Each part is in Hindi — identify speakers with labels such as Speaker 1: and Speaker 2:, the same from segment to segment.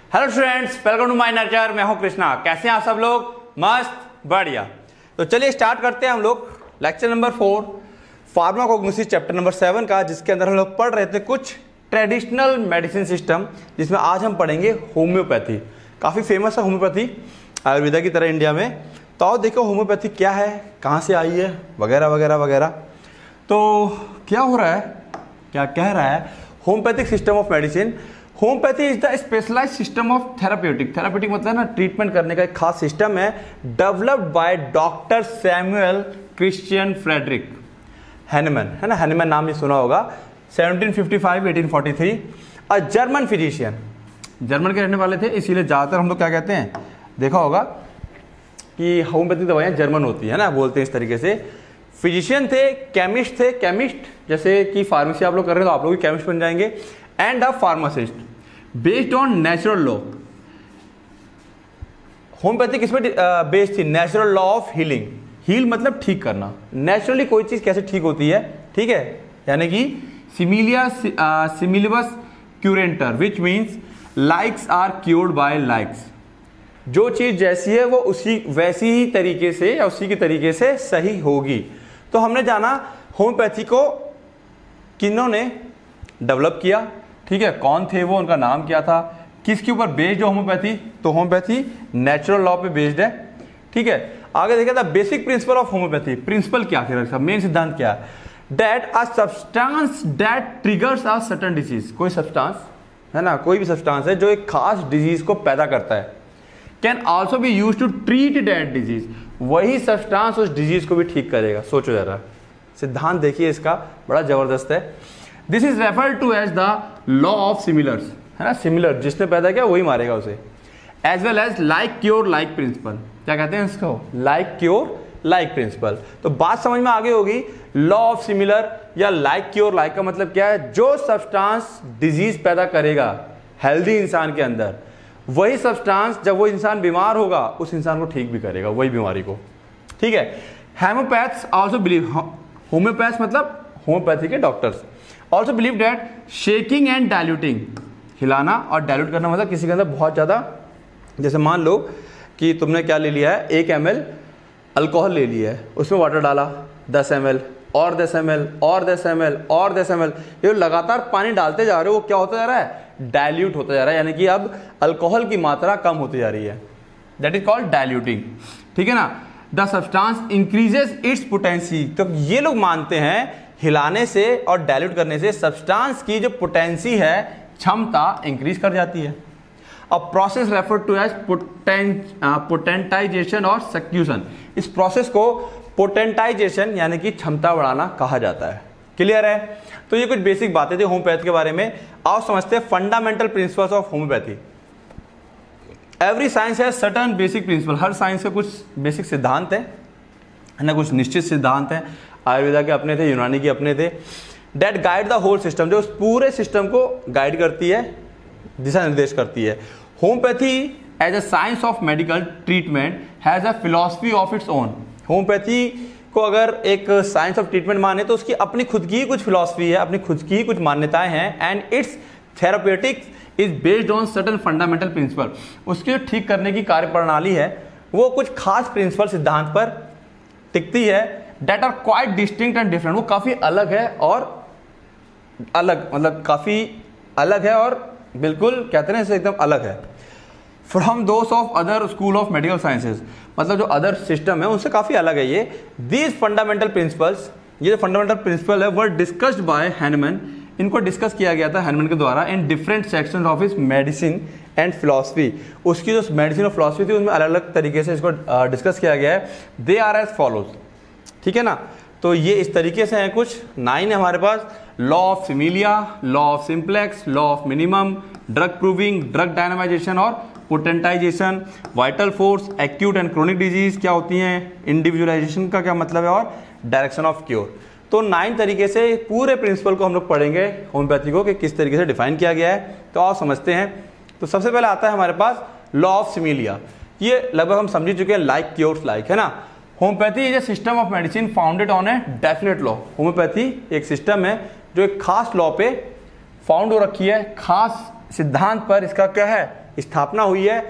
Speaker 1: Hello students, welcome to my nurture. मैं हूं कृष्णा। कैसे हैं आप सब लोग? मस्त, बढ़िया। तो चलिए स्टार्ट करते हैं हम लोग lecture number 4 pharmacognosy chapter number 7 का, जिसके अंदर हम लोग पढ़ रहे थे कुछ ट्रेडिशनल मेडिसिन सिस्टम, जिसमें आज हम पढ़ेंगे होम्योपैथी। काफ़ी फेमस है होम्योपैथी आयुर्वेदा की तरह इंडिया में। तो आओ देखो होम्योपैथी क्या है, कहाँ से आई है, वगैरह वगैरह वगैरह। तो क्या हो रहा है, क्या कह रहा है homoeopathic system of medicine. Homoeopathy is the specialised system of therapeutic. Therapeutic मतलब ना ट्रीटमेंट करने का एक खास सिस्टम है, developed by doctor Samuel Christian Friedrich Hahnemann, है ना। हैनेमन नाम ही सुना होगा। 1755-1843 अ जर्मन फिजिशियन। जर्मन के रहने वाले थे, इसीलिए ज़्यादातर हम लोग क्या कहते हैं, देखा होगा कि होम्योपैथिक दवाइयाँ जर्मन होती है ना, बोलते हैं इस तरीके से। फिजिशियन थे, केमिस्ट थे, केमिस्ट जैसे कि फार्मेसी आप लोग कर रहे हो तो आप लोग भी केमिस्ट बन जाएंगे। And a pharmacist based on natural law. Homoeopathy किसमें बेस्ड थी? Natural law of healing. Heal मतलब ठीक करना। नेचुरली कोई चीज कैसे ठीक होती है, ठीक है, यानी कि similibus curentur, which means likes are cured by likes. जो चीज जैसी है वो उसी वैसी ही तरीके से या उसी के तरीके से सही होगी। तो हमने जाना होम्योपैथी को किन्होंने डेवलप किया, ठीक है, कौन थे वो, उनका नाम क्या था, किसके ऊपर बेस्ड है होम्योपैथी। तो होम्योपैथी नेचुरल लॉ पे बेस्ड है, ठीक है। आगे देखिए the basic principle of homoeopathy. Principle क्या है, मेन सिद्धांत क्या है? That a substance that triggers a certain disease. कोई सब्सटेंस है ना, कोई भी सब्सटेंस है जो एक खास डिजीज को पैदा करता है, can also be use to treat that disease. वही सब्सटेंस उस डिजीज को भी ठीक करेगा। सोचो जरा, सिद्धांत देखिए इसका, बड़ा जबरदस्त है। This is referred to as the law of similars, है ना। सिमिलर जिसने पैदा किया वही मारेगा उसे। As well as like cure like principle. क्या कहते हैं इसको? Like cure like principle. तो बात समझ में आ गई होगी। लॉ ऑफ सिमिलर या लाइक क्योर लाइक का मतलब क्या है? जो सब्सटेंस डिजीज पैदा करेगा हेल्दी इंसान के अंदर, वही सब्सटेंस जब वो इंसान बीमार होगा उस इंसान को ठीक भी करेगा, वही बीमारी को, ठीक है। होम्योपैथ्स आल्सो बिलीव, होम्योपैथ्स मतलब होम्योपैथी के doctors also believe that shaking and diluting, हिलाना और डायल्यूट करना मतलब किसी के अंदर बहुत ज़्यादा, जैसे मान लो कि तुमने क्या ले लिया है, 1 ml अल्कोहल ले लिया है, उसमें वाटर डाला 10 ml और 10 ml और 10 ml और 10 ml, ये लगातार पानी डालते जा रहे हो, वो क्या होता जा रहा है? डायल्यूट होता जा रहा है, यानी कि अब अल्कोहल की मात्रा कम होती जा रही है। दैट इज कॉल्ड डायल्यूटिंग, ठीक है ना। The substance increases its potency. तो ये लोग मानते हैं हिलाने से और डायल्यूट करने से सब्सटेंस की जो पोटेंसी है, क्षमता इंक्रीज कर जाती है। A process refer to as potentization और सक्यूशन। इस प्रोसेस को पोटेंटाइजेशन यानी कि क्षमता बढ़ाना कहा जाता है। क्लियर है? तो ये कुछ बेसिक बातें थी होम्योपैथी के बारे में। आओ समझते हैं fundamental principles of homoeopathy. Every science है सर्टन बेसिक प्रिंसिपल। हर साइंस के कुछ बेसिक सिद्धांत है ना, कुछ निश्चित सिद्धांत हैं। आयुर्वेदा के अपने थे, यूनानी के अपने थे। That guide the whole system, जो उस पूरे सिस्टम को गाइड करती है, दिशा निर्देश करती है। Homoeopathy as a science of medical treatment has a philosophy of its own. Homoeopathy को अगर एक साइंस ऑफ ट्रीटमेंट माने तो उसकी अपनी खुद की ही कुछ फिलॉसफी है, अपनी खुद की ही कुछ मान्यताएं हैं। And its therapeutics is based on certain fundamental principle. उसकी जो ठीक करने की कार्यप्रणाली है वो कुछ खास प्रिंसिपल सिद्धांत पर टिकती है। That are quite distinct and different. वो काफ़ी अलग है और अलग मतलब काफ़ी अलग है और बिल्कुल कहते हैं इससे एकदम अलग है from those of other school of medical sciences. मतलब जो अदर सिस्टम है उनसे काफ़ी अलग है ये। दीज फंडामेंटल प्रिंसिपल्स, ये जो फंडामेंटल प्रिंसिपल है वो डिस्कस्ड बाय हैनेमन। इनको डिस्कस किया गया था हैनेमन के द्वारा in different sections of his medicine and philosophy. उसकी जो मेडिसिन और फिलॉसफी थी उसमें अलग अलग तरीके से इसको डिस्कस किया गया है। दे आर एज फॉलोज, ठीक है ना। तो ये इस तरीके से हैं, कुछ 9 है हमारे पास। Law of similia, law of simplex, law of minimum, drug proving, drug dynamization और potentization, vital force, acute and chronic disease क्या होती हैं, इंडिविजुअलाइजेशन का क्या मतलब है और डायरेक्शन ऑफ क्योर। तो 9 तरीके से पूरे प्रिंसिपल को हम लोग पढ़ेंगे होम्योपैथी को कि किस तरीके से डिफाइन किया गया है। तो आप समझते हैं। तो सबसे पहले आता है हमारे पास लॉ ऑफ सिमिलिया। ये लगभग हम समझ चुके हैं, लाइक क्योर्स लाइक, है ना। Homoeopathy is a system of medicine founded on a definite law. Homoeopathy एक सिस्टम है जो एक खास लॉ पे फाउंड हो रखी है, खास सिद्धांत पर इसका क्या है, स्थापना हुई है,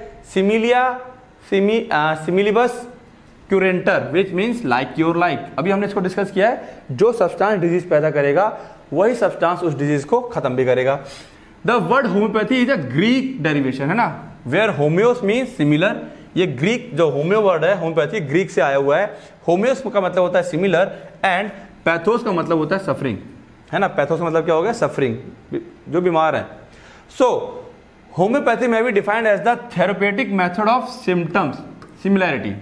Speaker 1: similibus curentur which means like cure like. अभी हमने इसको डिस्कस किया है, जो सब्सटेंस डिजीज पैदा करेगा वही सब्सटेंस उस डिजीज को खत्म भी करेगा। The word homoeopathy is a Greek derivation, है ना, वेयर होम्योस मीन्स सिमिलर। ये ग्रीक जो होम्यो वर्ड है, होम्योपैथी ग्रीक से आया हुआ है। होम्योस का मतलब होता है सिमिलर एंड पैथोस का मतलब होता है सफरिंग, है ना। पैथोस का मतलब क्या हो गया, सफरिंग, जो बीमार है। सो होम्योपैथी में भी defined as the therapeutic method of symptoms similarity,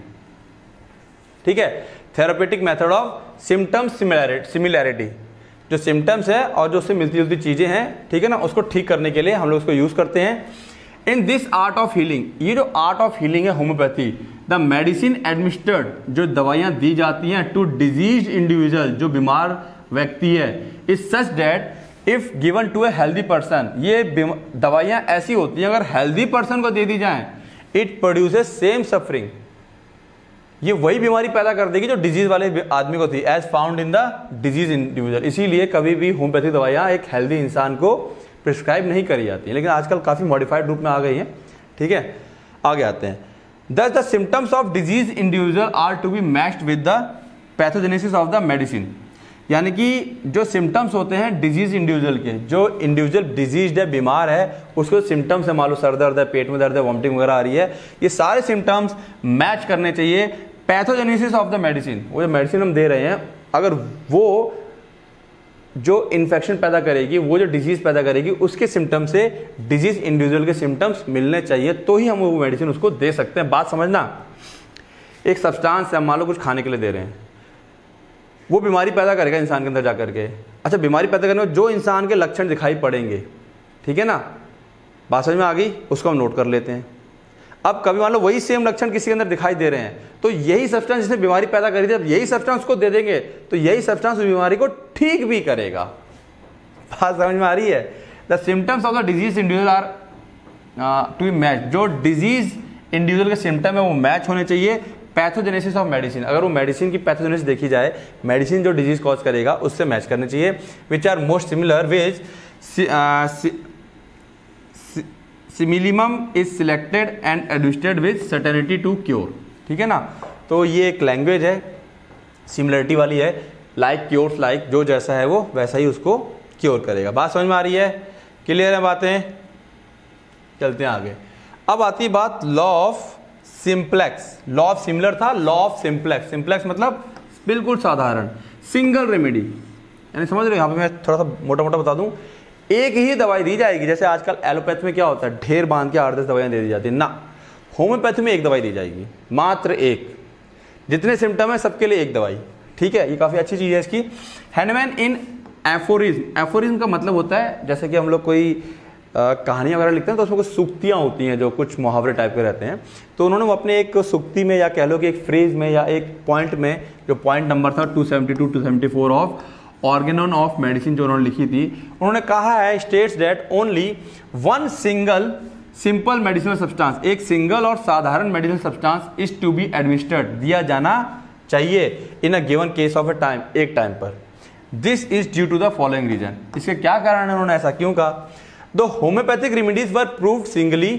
Speaker 1: ठीक है, therapeutic method of symptoms similarity, जो सिम्टम्स है और जो उससे मिलती जुलती चीजें हैं, ठीक है ना, उसको ठीक करने के लिए हम लोग उसको यूज करते हैं। In this art of healing, ये जो आर्ट ऑफ हीलिंग है होम्योपैथी, द मेडिसिन एडमिनिस्टर्ड, जो दवाइयां दी जाती हैं टू डिजीज इंडिविजुअल, जो बीमार व्यक्ति है, is such that if given to a healthy person, ये दवाइयां ऐसी होती हैं अगर हेल्दी पर्सन को दे दी जाए, इट प्रोड्यूसेस सेम सफरिंग, ये वही बीमारी पैदा कर देगी जो डिजीज वाले आदमी को थी, as found in the disease individual. इसीलिए कभी भी होम्योपैथी दवाइयां एक हेल्दी इंसान को प्रिस्क्राइब नहीं करी जाती है, लेकिन आजकल काफी मॉडिफाइड रूप में आ गई हैं, ठीक है। आगे आते हैं। Thus the symptoms of disease individual are to be matched with the pathogenesis of the medicine, यानी कि जो सिम्टम्स होते हैं डिजीज इंडिविजुअल के, जो इंडिविजुअल डिजीज है, बीमार है, उसको सिम्टम्स है, मान लो सर दर्द है, पेट में दर्द है, वॉमिटिंग वगैरह आ रही है, ये सारे सिम्टम्स मैच करने चाहिए पैथोजेनेसिस ऑफ द मेडिसिन। वो जो मेडिसिन हम दे रहे हैं, अगर वो जो इन्फेक्शन पैदा करेगी, वो जो डिजीज पैदा करेगी, उसके सिम्टम्स से डिजीज इंडिविजुअल के सिम्टम्स मिलने चाहिए, तो ही हम वो मेडिसिन उसको दे सकते हैं। बात समझना, एक सब्सटेंस है, मान लो कुछ खाने के लिए दे रहे हैं, वो बीमारी पैदा करेगा इंसान के अंदर जाकर के। अच्छा, बीमारी पैदा करने में जो इंसान के लक्षण दिखाई पड़ेंगे, ठीक है ना, बात समझ में आ गई, उसको हम नोट कर लेते हैं। अब कभी मान लो वही सेम लक्षण किसी के अंदर दिखाई दे रहे हैं, तो यही सब्सटेंस जिसने बीमारी पैदा करी थी, अब यही सब्सटेंस को दे देंगे तो यही सब्सटेंस उस बीमारी को ठीक भी करेगा। बात समझ में आ रही है। The symptoms of the disease individual are to be match, जो डिजीज इंडिविजुअल के सिम्टम है वो मैच होने चाहिए पैथोजेनेसिस ऑफ मेडिसिन। अगर वो मेडिसिन की पैथोजेनेसिस देखी जाए, मेडिसिन जो डिजीज कॉज करेगा उससे मैच करने चाहिए। Which are most similar which simillimum is selected and administered with certainty to cure, ठीक है ना। तो ये एक लैंग्वेज है, सिमिलरिटी वाली है, लाइक क्योर्स लाइक, जो जैसा है वो वैसा ही उसको क्योर करेगा। बात समझ में आ रही है, क्लियर है बातें, चलते हैं आगे। अब आती है बात law of simplex. Law of similar था, लॉ ऑफ सिंप्लेक्स। सिंप्लेक्स मतलब बिल्कुल साधारण, सिंगल रेमेडी, यानी समझ रहे हो। यहाँ पे मैं थोड़ा सा मोटा मोटा बता दूं, एक ही दवाई दी जाएगी। जैसे आजकल एलोपैथी में क्या होता है, ढेर बांध के 8-10 दवाइयां दे दी जाती है ना, होम्योपैथी में एक दवाई दी जाएगी, मात्र एक, जितने सिम्टम है सबके लिए एक दवाई, ठीक है। ये काफी अच्छी चीज है इसकी। हैंडमैन इन एफोरिज्म, एफोरिज्म का मतलब होता है जैसे कि हम लोग कोई कहानियां वगैरह लिखते हैं तो उसमें कुछ सूक्तियां होती हैं जो कुछ मुहावरे टाइप के रहते हैं, तो उन्होंने वो अपने एक सूक्ति में या कह लो कि एक फ्रेज में या एक पॉइंट में, जो पॉइंट नंबर था 272-274 ऑफ ऑर्गेनोन ऑफ मेडिसिन जो उन्होंने लिखी थी, उन्होंने कहा है states that only one single simple medicinal substance, एक सिंगल और साधारण medicinal substance is to be administered, दिया जाना चाहिए in a given case of a time, एक टाइम पर। This is due to the following reason, इसके क्या कारण है, उन्होंने ऐसा क्यों कहा। The homoeopathic remedies were proved singly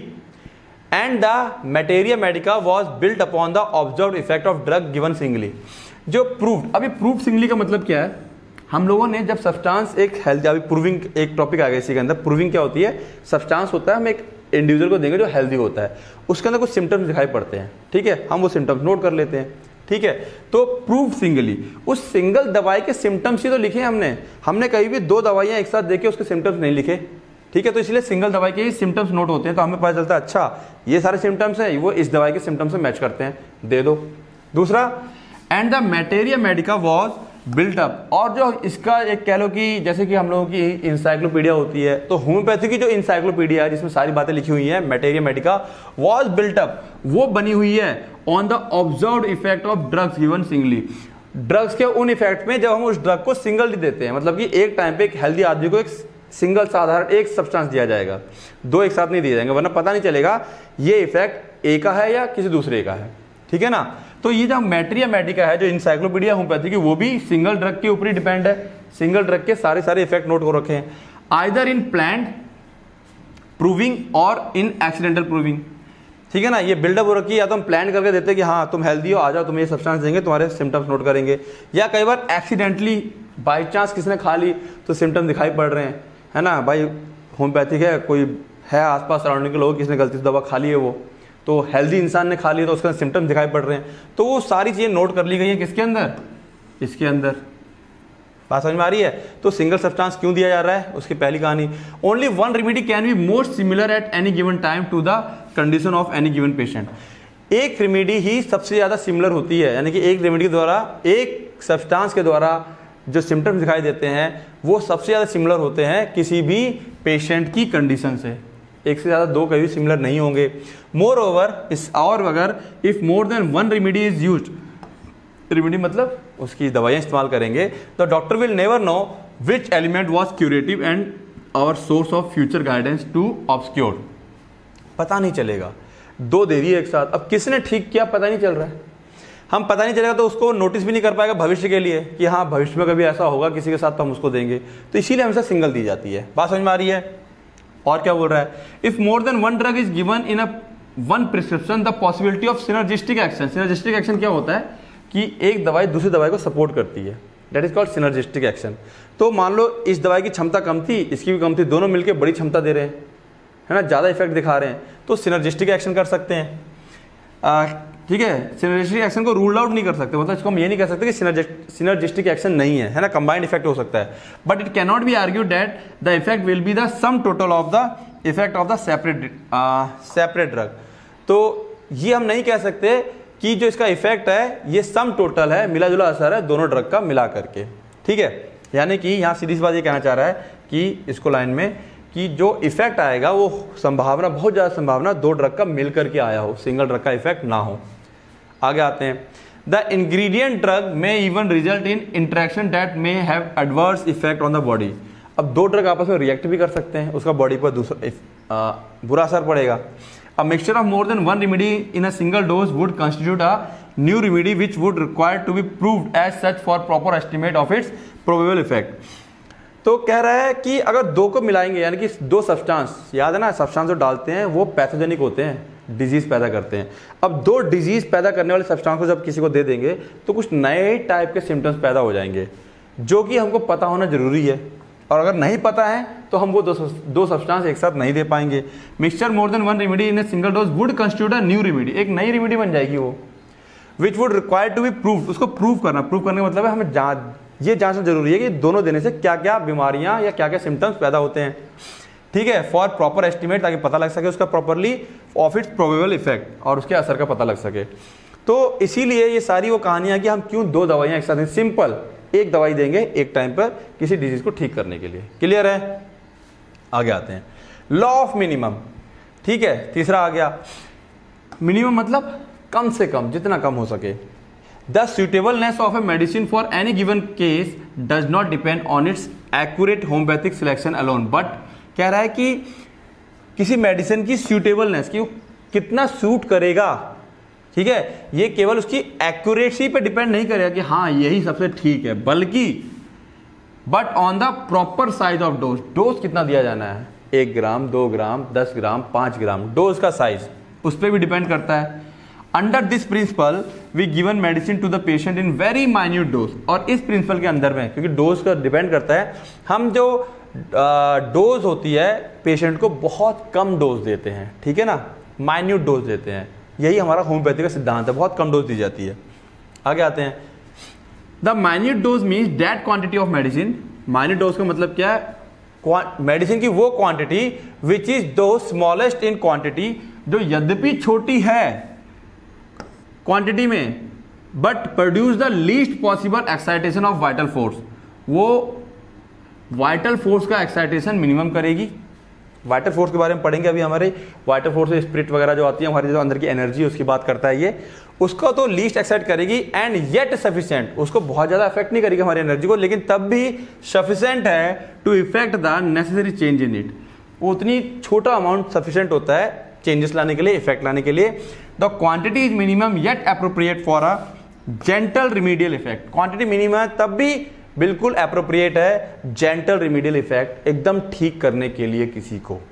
Speaker 1: and the materia medica was built upon the observed effect of drug given singly. जो प्रूव्ड, अभी प्रूव्ड सिंगली का मतलब क्या है, हम लोगों ने जब सब्सटेंस एक हेल्थ, अभी प्रूविंग एक टॉपिक आ गया इसी के अंदर। प्रूविंग क्या होती है, सब्सटेंस होता है, हम एक इंडिविजुअल को देंगे जो हेल्दी होता है, उसके अंदर कुछ सिम्टम्स दिखाई पड़ते हैं, ठीक है, हम वो सिम्टम्स नोट कर लेते हैं, ठीक है। तो प्रूव सिंगली, उस सिंगल दवाई के सिम्टम्स ही तो लिखे हमने कहीं भी दो दवाइयां एक साथ देके उसके सिम्टम्स नहीं लिखे, ठीक है। तो इसलिए सिंगल दवाई के ही सिम्टम्स नोट होते हैं, तो हमें पता चलता है अच्छा ये सारे सिम्टम्स हैं, वो इस दवाई के सिम्टम्स से मैच करते हैं, दे दो। दूसरा, and the materia medica was built up, और जो इसका एक कह लो कि जैसे कि हम लोगों की इंसाइक्लोपीडिया होती है, तो होम्योपैथी की जो इंसाइक्लोपीडिया है जिसमें सारी बातें लिखी हुई हैं, materia medica was built up, वो बनी हुई है on the observed effect of drugs given singly, drugs के उन इफेक्ट में जब हम उस ड्रग को सिंगल देते हैं, मतलब कि एक टाइम पे एक हेल्दी आदमी को एक सिंगल साधारण एक सब्सटेंस दिया जाएगा, दो एक साथ नहीं दिए जाएंगे, वरना पता नहीं चलेगा ये इफेक्ट ए का है या किसी दूसरे का है, ठीक है ना। तो ये जो मटेरिया मेडिका है, जो इंसाइक्लोपीडिया होम्योपैथी की, वो भी सिंगल ड्रग के ऊपर ही डिपेंड है, सिंगल ड्रग के सारे इफेक्ट नोट हो रखे हैं। आइदर इन प्लांट प्रूविंग और इन एक्सीडेंटल प्रूविंग, ठीक है ना। ये बिल्डअप हो रखी है, या तो हम प्लान करके देते हैं कि हाँ तुम हेल्दी हो, आ जाओ, तुम्हें ये सब्सटेंस देंगे, तुम्हारे सिम्टम्स नोट करेंगे, या कई बार एक्सीडेंटली बाई चांस किसने खा ली तो सिम्टम दिखाई पड़ रहे हैं, है ना भाई। होम्योपैथिक है, कोई है आसपास सराउंडिंग के लोग, किसने गलती से दवा खा ली है, वो तो हेल्दी इंसान ने खा लिया तो उसका सिम्टम दिखाई पड़ रहे हैं, तो वो सारी चीज़ें नोट कर ली गई हैं किसके अंदर, इसके अंदर। बात समझ में आ रही है। तो सिंगल सब्सटेंस क्यों दिया जा रहा है, उसकी पहली कहानी। Only one remedy can be most similar at any given time to the condition of any given patient. एक रेमेडी ही सबसे ज्यादा सिमिलर होती है, यानी कि एक रेमेडी के द्वारा, एक सब्सटेंस के द्वारा जो सिम्टम्स दिखाई देते हैं वो सबसे ज्यादा सिमिलर होते हैं किसी भी पेशेंट की कंडीशन से। एक से ज्यादा दो कभी सिमिलर नहीं होंगे। मोर ओवर इस और अगर if more than one remedy is used, remedy मतलब उसकी दवाइयाँ इस्तेमाल करेंगे, तो doctor will never know which element was curative and our source of future guidance to obscure. पता नहीं चलेगा, दो दे दिए एक साथ, अब किसने ठीक किया पता नहीं चल रहा है। हम पता नहीं चलेगा तो उसको नोटिस भी नहीं कर पाएगा भविष्य के लिए कि हाँ भविष्य में कभी ऐसा होगा किसी के साथ तो हम उसको देंगे, तो इसीलिए हमेशा सिंगल दी जाती है। बात समझ में आ रही है। और क्या बोल रहा है, if more than one drug is given in a one prescription the possibility of synergistic action. Synergistic action क्या होता है कि एक दवाई दूसरी दवाई को सपोर्ट करती है, that is called synergistic action. तो मान लो इस दवाई की क्षमता कम थी, इसकी भी कम थी, दोनों मिलकर बड़ी क्षमता दे रहे हैं, है ना, ज़्यादा इफेक्ट दिखा रहे हैं, तो सिनर्जिस्टिक एक्शन कर सकते हैं। ठीक है, सिनर्जिस्टिक एक्शन को रूल आउट नहीं कर सकते, मतलब इसको हम ये नहीं कह सकते कि सिनर्जिस्टिक एक्शन नहीं है ना, कंबाइंड इफेक्ट हो सकता है, but it can not be argue that the effect will be the sum total of the effect of the separate drug. तो ये हम नहीं कह सकते कि जो इसका इफेक्ट है ये सम टोटल है, मिला जुला असर है दोनों ड्रग का मिला करके, ठीक है। यानी कि यहाँ सीधी सी बात ये कहना चाह रहा है कि इसको लाइन में कि जो इफेक्ट आएगा वो संभावना, बहुत ज़्यादा संभावना दो ड्रग का मिल करके आया हो, सिंगल ड्रग का इफेक्ट ना हो। आगे आते हैं, the ingredient drug may even result in interaction that may have adverse effect on the body. अब दो ड्रग आपस में रिएक्ट भी कर सकते हैं, उसका बॉडी पर दूसरा बुरा असर पड़ेगा। A mixture of more than one remedy in a single dose would constitute a new remedy which would require to be proved as such for proper estimate of its probable effect। तो कह रहा है कि अगर दो को मिलाएंगे, यानी कि दो सब्सटेंस, याद है ना सब्सटेंस जो डालते हैं वो पैथोजेनिक होते हैं, डिजीज पैदा करते हैं। अब दो डिजीज पैदा करने वाले सब्सटेंस को जब किसी को दे देंगे तो कुछ नए टाइप के सिम्टम्स पैदा हो जाएंगे, जो कि हमको पता होना जरूरी है, और अगर नहीं पता है तो हम वो दो सब्सटेंस एक साथ नहीं दे पाएंगे। Mixture more than one remedy in a single dose would constitute a new remedy, एक नई रेमेडी बन जाएगी वो, which would require to be proved. उसको प्रूव करना, प्रूव करने का मतलब है हमें ये जांचना जरूरी है कि दोनों देने से क्या क्या बीमारियां या क्या क्या सिम्टम्स पैदा होते हैं, ठीक है, फॉर प्रॉपर एस्टिमेट, ताकि पता लग सके उसका properly of its probable effect, और उसके असर का पता लग सके। तो इसीलिए ये सारी वो कहानियां कि हम क्यों दो दवाइयां एक साथ दें, सिंपल एक दवाई देंगे एक टाइम पर किसी डिजीज को ठीक करने के लिए। क्लियर है। आगे आते हैं, लॉ ऑफ मिनिमम, ठीक है, तीसरा आ गया। मिनिमम मतलब कम से कम, जितना कम हो सके। The suitableness of a medicine for any given case does not depend on its accurate homoeopathic selection alone, but कह रहा है कि किसी मेडिसिन की सुटेबलनेस, कि कितना सूट करेगा, ठीक है, ये केवल उसकी एक्यूरेसी पे डिपेंड नहीं करेगा कि हाँ यही सबसे ठीक है, बल्कि but on the proper size of dose, dose कितना दिया जाना है, 1 ग्राम 2 ग्राम 10 ग्राम 5 ग्राम, डोज का साइज उस पर भी डिपेंड करता है। Under this principle we given medicine to the patient in very minute dose, और इस प्रिंसिपल के अंदर में, क्योंकि डोज का डिपेंड करता है, हम जो डोज होती है पेशेंट को बहुत कम डोज देते हैं, ठीक है ना, माइन्यूट डोज देते हैं, यही हमारा होम्योपैथी का सिद्धांत है, बहुत कम डोज दी जाती है। आगे आते हैं, the minute dose means that quantity of medicine, minute dose का मतलब क्या है, मेडिसिन की वो quantity which is the smallest in quantity, जो यद्यपि छोटी है क्वांटिटी में, but produce the least possible excitation of vital force, वो वाइटल फोर्स का एक्साइटेशन मिनिमम करेगी। वाइटल फोर्स के बारे में पढ़ेंगे अभी, हमारे वाइटल फोर्स से स्पिरिट वगैरह जो आती है, हमारी जो अंदर की एनर्जी उसकी बात करता है ये, उसको तो लीस्ट एक्साइट करेगी, एंड येट सफिशिएंट, उसको बहुत ज़्यादा अफेक्ट नहीं करेगी हमारी एनर्जी को, लेकिन तब भी सफिशिएंट है to effect the necessary change in it, वो उतनी छोटा अमाउंट सफिशिएंट होता है चेंजेस लाने के लिए, इफेक्ट लाने के लिए। The quantity is minimum yet appropriate for a gentle remedial effect, quantity minimum है तब भी बिल्कुल अप्रोप्रिएट है जेंटल रिमीडियल इफेक्ट, एकदम ठीक करने के लिए किसी को।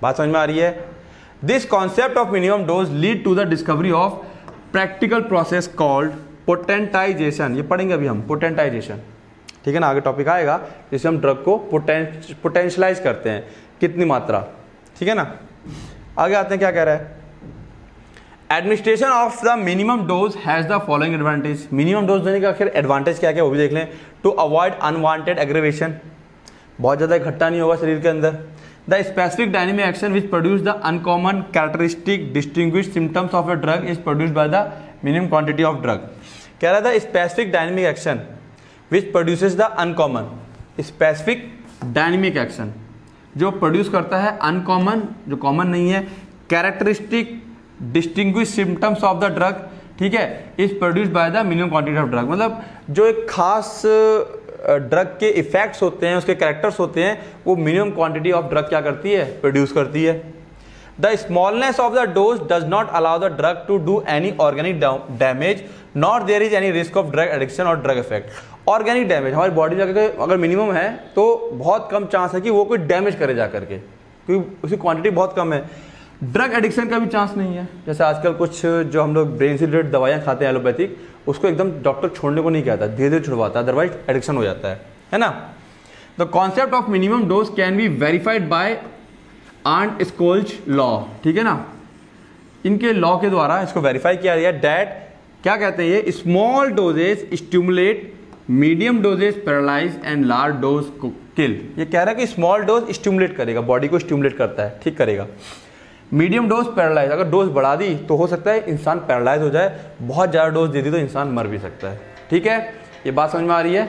Speaker 1: बात समझ में आ रही है? This concept of minimum dose lead to the discovery of practical process called potentization. ये पढ़ेंगे अभी हम, पोटेंटाइजेशन, ठीक है ना, आगे टॉपिक आएगा, जिससे हम ड्रग को पोटेंशियलाइज करते हैं, कितनी मात्रा, ठीक है ना। आगे आते हैं, क्या कह रहा है, administration of the minimum dose has the following advantage. Minimum dose देने का आखिर एडवांटेज क्या क्या वो भी देख लें। टू अवॉइड अनवांटेड एग्रेवेशन, बहुत ज़्यादा इकट्ठा नहीं होगा शरीर के अंदर। The specific dynamic action which produce the uncommon characteristic distinguish symptoms of a drug is produced by the minimum quantity of drug. कह रहा था specific dynamic action which produces the uncommon, specific dynamic action जो प्रोड्यूस करता है अनकॉमन, जो कॉमन नहीं है, characteristic distinguish symptoms of the drug, ठीक है, is produced by the minimum quantity of drug. मतलब जो एक खास ड्रग के इफेक्ट्स होते हैं, उसके कैरेक्टर्स होते हैं, वो मिनिमम क्वांटिटी ऑफ ड्रग क्या करती है, प्रोड्यूस करती है। The smallness of the dose does not allow the drug to do any organic damage, not there is any risk of drug addiction और ड्रग इफेक्ट। ऑर्गेनिक डैमेज हमारी बॉडी में अगर मिनिमम है तो बहुत कम चांस है कि वो कोई डैमेज करे जा करके, क्योंकि उसकी क्वांटिटी बहुत कम है। ड्रग एडिक्शन का भी चांस नहीं है, जैसे आजकल कुछ जो हम लोग ब्रेन से रिलेटेड दवाइयाँ खाते हैं एलोपैथिक, उसको एकदम डॉक्टर छोड़ने को नहीं कहता, धीरे धीरे छुड़वाता है, अदरवाइज एडिक्शन हो जाता है ना। The concept of minimum dose can be verified by Arndt Schulz law, ठीक है ना, इनके लॉ के द्वारा इसको वेरीफाई किया गया। डैट क्या कहते हैं ये, small doses stimulate, medium doses paralyse and large dose kill. ये कह रहा है कि स्मॉल डोज स्टिमुलेट करेगा, बॉडी को स्टिमुलेट करता है, ठीक करेगा। मीडियम डोज पैरालाइज, अगर डोज बढ़ा दी तो हो सकता है इंसान पैरालाइज हो जाए, बहुत ज़्यादा डोज दे दी तो इंसान मर भी सकता है, ठीक है। ये बात समझ में आ रही है?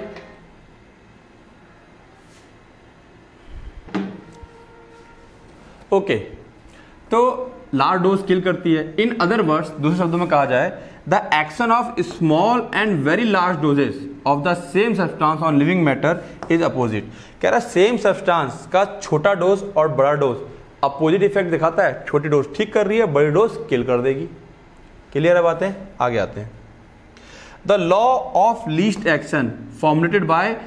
Speaker 1: ओके, तो लार्ज डोज किल करती है। इन अदर वर्ड्स, दूसरे शब्दों में कहा जाए, the action of small and very large doses of the same substance on living matter is opposite. कह रहा है सेम सब्सटेंस का छोटा डोज और बड़ा डोज अपोजिट इफेक्ट दिखाता है। छोटी डोज ठीक कर रही है, बड़ी डोज किल कर देगी। क्लियर है बातें? आगे आते हैं। The law of least action formulated by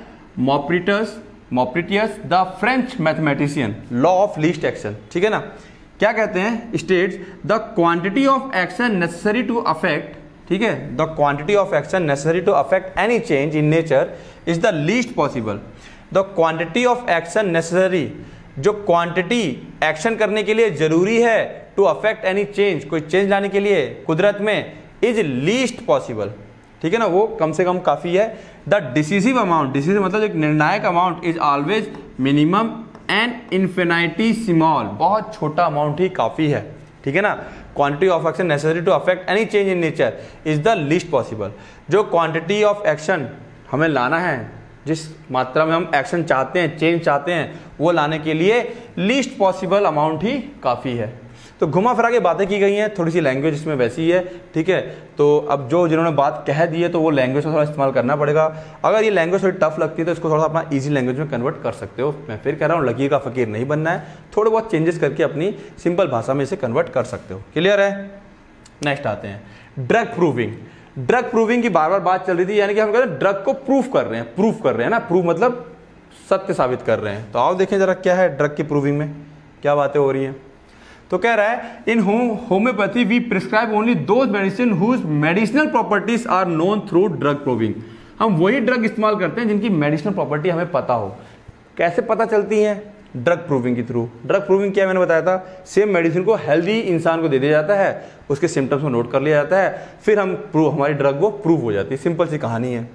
Speaker 1: Maupertuis the French mathematician. Law of least action, ठीक है ना, क्या कहते हैं, states the quantity of action necessary to affect, ठीक है, the quantity of action necessary to affect any change in nature is the least possible. The quantity of action necessary, जो क्वांटिटी एक्शन करने के लिए जरूरी है, टू अफेक्ट एनी चेंज, कोई चेंज लाने के लिए कुदरत में, इज लीस्ट पॉसिबल, ठीक है ना, वो कम से कम काफी है। द डिसिसिव अमाउंट, डिसिसिव मतलब एक निर्णायक amount, is always minimum and infinity small, बहुत छोटा अमाउंट ही काफी है, ठीक है ना। Quantity of action necessary to affect any change in nature is the least possible. जो क्वांटिटी ऑफ एक्शन हमें लाना है, जिस मात्रा में हम एक्शन चाहते हैं, चेंज चाहते हैं, वो लाने के लिए लीस्ट पॉसिबल अमाउंट ही काफ़ी है। तो घुमा फिरा के बातें की गई हैं, थोड़ी सी लैंग्वेज इसमें वैसी ही है, ठीक है। तो अब जो जिन्होंने बात कह दी है तो वो लैंग्वेज को थोड़ा इस्तेमाल करना पड़ेगा। अगर ये लैंग्वेज थोड़ी टफ लगती है तो इसको थोड़ा अपना ईजी लैंग्वेज में कन्वर्ट कर सकते हो। मैं फिर कह रहा हूँ, लकीर का फ़कीर नहीं बनना है, थोड़े बहुत चेंजेस करके अपनी सिंपल भाषा में इसे कन्वर्ट कर सकते हो। क्लियर है? नेक्स्ट आते हैं, ड्रग प्रूविंग। ड्रग प्रूविंग की बार बार बात चल रही थी, यानी कि हम कह रहे हैं ड्रग को प्रूफ कर रहे हैं ना, प्रूफ मतलब सत्य साबित कर रहे हैं। तो आओ देखें जरा क्या है ड्रग की प्रूविंग में, क्या बातें हो रही हैं। तो कह रहा है, in homeopathy we prescribe only those medicine whose medicinal properties are known through drug proving. हम वही ड्रग इस्तेमाल करते हैं जिनकी मेडिसिनल प्रॉपर्टी हमें पता हो। कैसे पता चलती हैं? ड्रग प्रूविंग के थ्रू। ड्रग प्रूविंग क्या मैंने बताया था, सेम मेडिसिन को हेल्दी इंसान को दे दिया जाता है, उसके सिम्टम्स को नोट कर लिया जाता है, फिर हमारी ड्रग वो प्रूव हो जाती है। सिंपल सी कहानी है।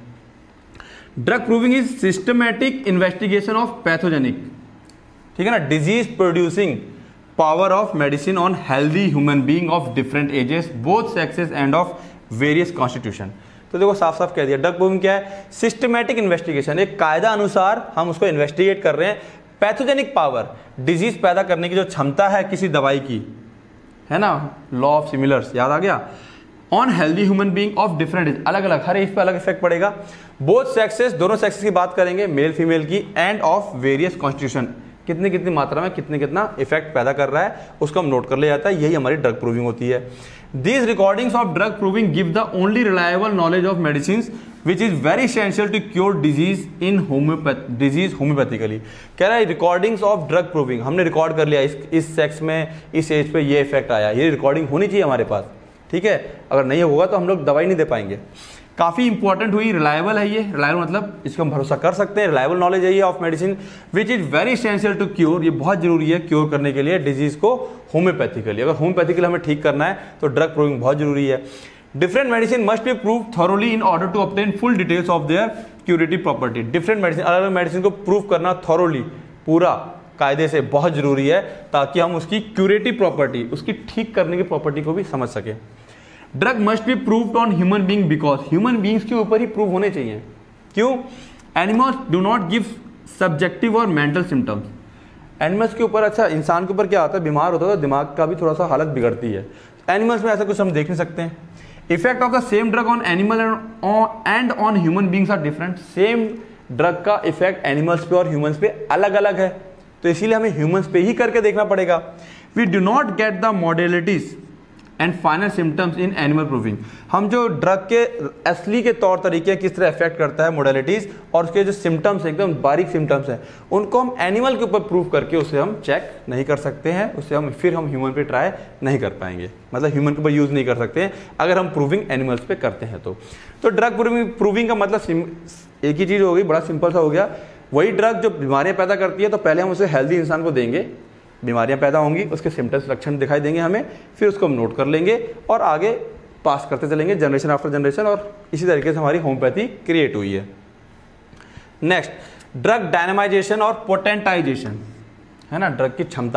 Speaker 1: Drug proving is systematic investigation of pathogenic, ठीक है ना, disease producing power of medicine on healthy human being of different ages, both sexes and of various constitution. तो देखो साफ साफ कह दिया, ड्रग प्रूविंग क्या है, सिस्टमैटिक इन्वेस्टिगेशन, एक कायदा अनुसार हम उसको इन्वेस्टिगेट कर रहे हैं। पैथोजेनिक पावर, डिजीज पैदा करने की जो क्षमता है किसी दवाई की, है ना, लॉ ऑफ सिमिलर्स याद आ गया, on healthy human being of different age, अलग अलग हर एज पे अलग इफेक्ट पड़ेगा। बोथ सेक्सेस, दोनों सेक्सेस की बात करेंगे, मेल फीमेल की, एंड ऑफ वेरियस कॉन्स्टिट्यूशन, कितनी कितनी मात्रा में कितना इफेक्ट पैदा कर रहा है, उसको हम नोट कर ले जाता है। यही हमारी ड्रग प्रूविंग होती है। These recordings of drug proving give the only reliable knowledge of medicine which is very essential to cure disease in homeopathically. कह रहा है रिकॉर्डिंग्स ऑफ ड्रग प्रूविंग, हमने रिकॉर्ड कर लिया इस सेक्स में इस एज पे ये इफेक्ट आया, ये रिकॉर्डिंग होनी चाहिए हमारे पास, ठीक है। अगर नहीं होगा तो हम लोग दवाई नहीं दे पाएंगे। काफ़ी इंपॉर्टेंट हुई, रिलायबल है ये, रिलायबल मतलब इसको हम भरोसा कर सकते हैं, रिलायबल नॉलेज है ये of medicine which is very essential to cure, ये बहुत जरूरी है क्योर करने के लिए डिजीज को होम्योपैथिकली। अगर होम्योपैथिकली हमें ठीक करना है तो ड्रग प्रूविंग बहुत जरूरी है। Different medicine must be prove thoroughly in order to obtain full details of their curative property. Different medicine, अलग अलग मेडिसिन को प्रूव करना थॉरोली, पूरा कायदे से बहुत जरूरी है, ताकि हम उसकी क्यूरेटिव प्रॉपर्टी, उसकी ठीक करने की प्रॉपर्टी को भी समझ सकें। Drug must be proved on human being because human beings के ऊपर ही प्रूव होने चाहिए। क्यों? Animals do not give subjective और मेंटल सिम्टम्स। एनिमल्स के ऊपर, अच्छा इंसान के ऊपर क्या होता है, बीमार होता है तो दिमाग का भी थोड़ा सा हालत बिगड़ती है। एनिमल्स में ऐसा कुछ हम देख नहीं सकते हैं। Effect of the same drug on animal and on human beings are different. Same drug का इफेक्ट एनिमल्स पे और ह्यूमंस पे अलग अलग है, तो इसीलिए हमें ह्यूमंस पे ही करके देखना पड़ेगा। We do not get the modalities and final symptoms in animal proving. हम जो ड्रग के असली के तौर तरीके किस तरह इफेक्ट करता है मोडेलिटीज और उसके जो सिम्टम्स एकदम बारीक सिम्टम्स हैं, उनको हम एनिमल के ऊपर प्रूव करके उसे हम चेक नहीं कर सकते हैं, उसे हम फिर हम ह्यूमन पे ट्राई नहीं कर पाएंगे, मतलब ह्यूमन के ऊपर यूज नहीं कर सकते हैं अगर हम प्रूविंग एनिमल्स पे करते हैं तो ड्रग प्रूविंग का मतलब एक ही चीज हो गई, बड़ा सिंपल सा हो गया। वही ड्रग जो बीमारियां पैदा करती है तो पहले हम उसे हेल्दी इंसान को देंगे, बीमारियां पैदा होंगी, उसके सिम्टम्स लक्षण दिखाई देंगे हमें, फिर उसको हम नोट कर लेंगे और आगे पास करते चलेंगे जनरेशन आफ्टर जनरेशन, और इसी तरीके से हमारी होम्योपैथी क्रिएट हुई है। नेक्स्ट, ड्रग डायनामाइजेशन और पोटेंटाइजेशन, है ना, ड्रग की क्षमता।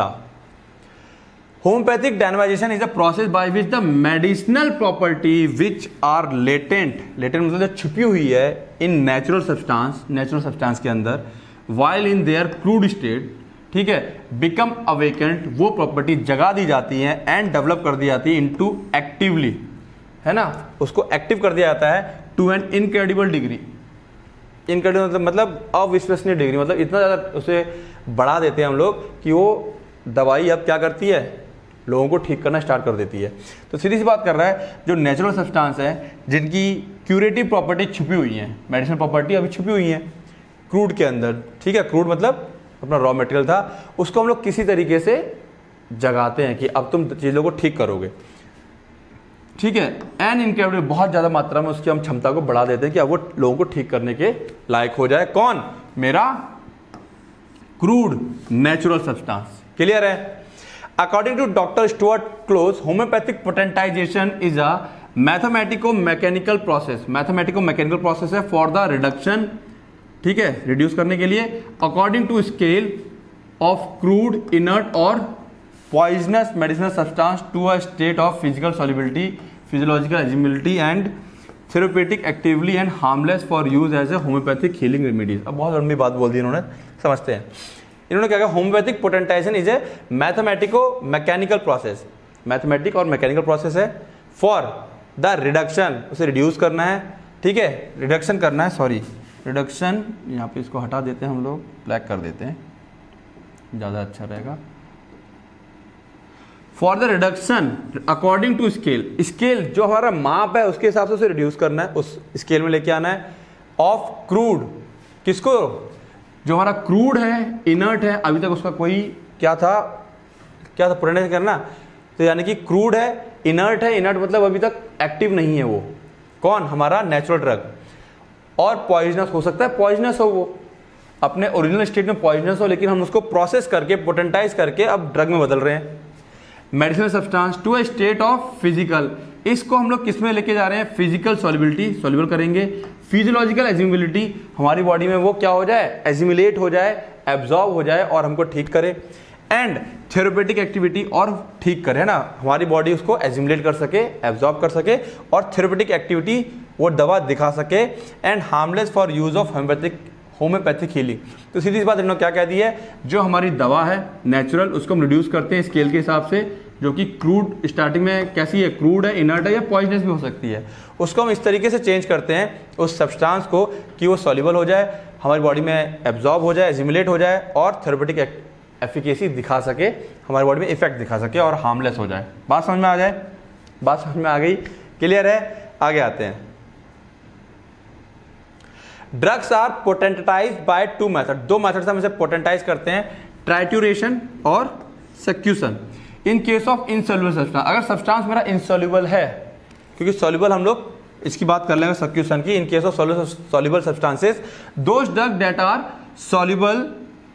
Speaker 1: Homeopathic dynamization is a process by which the medicinal property which are latent मतलब जो छुपी हुई है इन नेचुरल सब्सटेंस के अंदर, while in their crude state, ठीक है, बिकम अवेकेंट, वो प्रॉपर्टी जगा दी जाती है एंड डेवलप कर दी जाती है इनटू एक्टिवली, है ना, उसको एक्टिव कर दिया जाता है to an incredible degree. Incredible मतलब अविश्वसनीय डिग्री, मतलब इतना ज़्यादा उसे बढ़ा देते हैं हम लोग कि वो दवाई अब क्या करती है, लोगों को ठीक करना स्टार्ट कर देती है। तो सीधी सी बात कर रहा है, जो नेचुरल सब्सटेंस है जिनकी क्यूरेटिव प्रॉपर्टी छुपी हुई है, मेडिसिनल प्रॉपर्टी अभी छुपी हुई है क्रूड के अंदर, ठीक है, क्रूड मतलब अपना रॉ मटेरियल था, उसको हम लोग किसी तरीके से जगाते हैं कि अब तुम चीज़ों को ठीक करोगे, ठीक है, एन इनक्रेडिबल, बहुत ज़्यादा मात्रा में उसकी हम क्षमता को बढ़ा देते हैं कि अब वो लोगों को ठीक करने के लायक हो जाए। कौन? मेरा क्रूड नेचुरल सब्सटेंस। क्लियर है? According to doctor Stuart Close, homeopathic potentization is a mathematico mechanical process है फॉर द रिडक्शन, ठीक है, रिड्यूस करने के लिए, according to scale of crude inert और poisonous medicinal substance to a state of physical solubility, physiological assimilability and therapeutic actively and harmless for use as a homeopathic healing remedies. अब बहुत लंबी बात बोल दी इन्होंने, समझते हैं। इन्होंने क्या कहा, homeopathic potentization is a mathematico mechanical process, mathematic और मैकेनिकल प्रोसेस है फॉर द रिडक्शन, उसे रिड्यूस करना है, ठीक है, रिडक्शन करना है, सॉरी रिडक्शन, यहाँ पे इसको हटा देते हैं हम लोग, ब्लैक कर देते हैं, ज़्यादा अच्छा रहेगा। For the reduction according to scale जो हमारा माप है उसके हिसाब से उसे रिड्यूस करना है, उस स्केल में लेके आना है, ऑफ क्रूड, किसको, जो हमारा क्रूड है, इनर्ट है, अभी तक उसका कोई क्या था पुराने करना, तो यानी कि क्रूड है, इनर्ट मतलब अभी तक एक्टिव नहीं है वो, कौन, हमारा नेचुरल ड्रग, और पॉइजनस हो सकता है, पॉइजनस हो वो अपने ओरिजिनल स्टेट में पॉइजनस हो, लेकिन हम उसको प्रोसेस करके पोटेंटाइज करके अब ड्रग में बदल रहे हैं। Medicinal substance to a state of physical, इसको हम लोग किस में लेके जा रहे हैं, फिजिकल सॉल्युबिलिटी, सॉल्युबल करेंगे, फिजियोलॉजिकल एजिमिलिटी, हमारी बॉडी में वो क्या हो जाए, एजिमिलेट हो जाए, एब्जॉर्ब हो जाए और हमको ठीक करे, एंड थेरेप्यूटिक एक्टिविटी, और ठीक करे, है ना, हमारी बॉडी उसको एजिमिलेट कर सके, एब्जॉर्ब कर सके और थेरेप्यूटिक एक्टिविटी वो दवा दिखा सके, and harmless for use of homeopathic healing. तो सीधी सी बात इन्होंने क्या कह दी है, जो हमारी दवा है नेचुरल, उसको हम रिड्यूस करते हैं स्केल के हिसाब से, जो कि क्रूड स्टार्टिंग में कैसी है, क्रूड है, इनर्ट है या पॉइजनस भी हो सकती है, उसको हम इस तरीके से चेंज करते हैं उस सब्सटेंस को कि वो सॉल्युबल हो जाए, हमारी बॉडी में एब्जॉर्ब हो जाए, एजिमुलेट हो जाए और थेरेप्यूटिक एफिकेसी दिखा सके, हमारे बॉडी में इफेक्ट दिखा सके और हार्मलेस हो जाए। बात समझ में आ जाए? बात समझ में आ गई? क्लियर है? आगे आते हैं। Drugs are potentized by two method, दो मेथड से हम इसे पोटेंटाइज करते हैं, ट्राइट्यूरेशन और succussion. In case of insoluble substance, अगर सब्सटेंस मेरा इनसॉल्युबल है, क्योंकि सॉल्युबल हम लोग इसकी बात कर लेंगे सक्यूशन की। In case of soluble substances, those drug that are soluble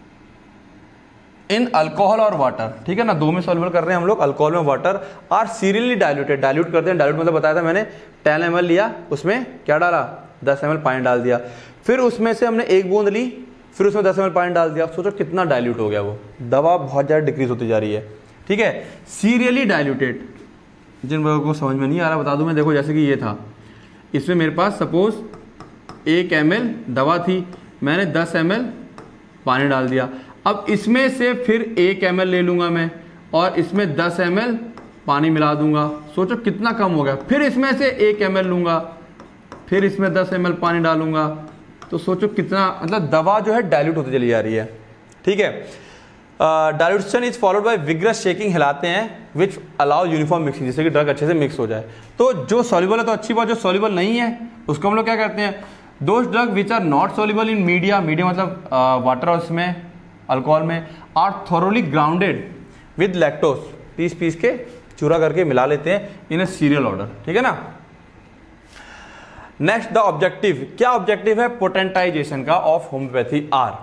Speaker 1: in alcohol और वाटर, ठीक है ना, दो में सॉल्युबल कर रहे हैं हम लोग, अल्कोहल में water, are serially diluted, dilute करते हैं। डाइल्यूट मतलब बताया था मैंने, 10 ml लिया, उसमें क्या डाला, 10 ml पानी डाल दिया, फिर उसमें से हमने 1 बूंद ली, फिर उसमें 10 ml पानी डाल दिया, सोचो कितना डाइल्यूट हो गया, वो दवा बहुत ज़्यादा डिक्रीज होती जा रही है, ठीक है। सीरियली डाइल्यूटेड, जिन लोगों को समझ में नहीं आ रहा बता दूं मैं, देखो जैसे कि ये था, इसमें मेरे पास सपोज 1 ml दवा थी, मैंने 10 ml पानी डाल दिया, अब इसमें से फिर 1 ml ले लूंगा मैं और इसमें 10 ml पानी मिला दूंगा, सोचो कितना कम हो गया, फिर इसमें से 1 ml लूंगा, फिर इसमें 10 ml पानी डालूंगा, तो सोचो कितना, मतलब दवा जो है डाइल्यूट होती चली जा रही है, ठीक है। Dilution is followed by vigorous shaking, हिलाते हैं, विच अलाउ यूनिफॉर्म मिक्सिंग, जिससे कि ड्रग अच्छे से मिक्स हो जाए। तो जो सॉल्युबल है तो अच्छी बात, जो सॉल्युबल नहीं है उसको हम लोग क्या करते हैं, those drug which are not soluble in media, media मतलब वाटर और इसमें अल्कोहल में, are thoroughly grounded with lactose, piece के चूरा करके मिला लेते हैं इन ए सीरियल ऑर्डर, ठीक है ना। नेक्स्ट द ऑब्जेक्टिव, क्या ऑब्जेक्टिव है पोटेंटाइजेशन का of homeopathy? Are